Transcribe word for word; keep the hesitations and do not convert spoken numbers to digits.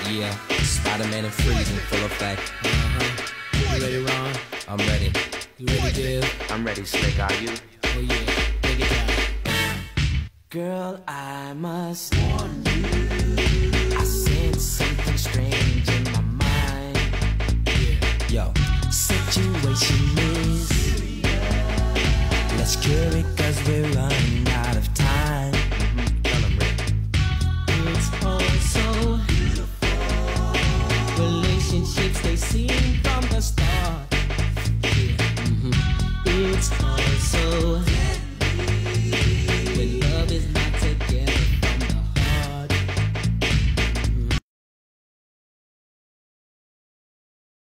Yeah, Spider-Man and Freeze in full effect. Uh-huh. You ready, Ron? I'm ready. You ready, Div? I'm ready, Slick, are you? Oh yeah, take it down. Girl, I must warn you, I sense something strange in my mind. Yeah. Yo, situation is serious. Let's cure it cause we're running out of time. Mm-hmm. Tell 'em, Rick. It's all so beautiful. Relationships, they seem from the start. Yeah. Mm-hmm. It's all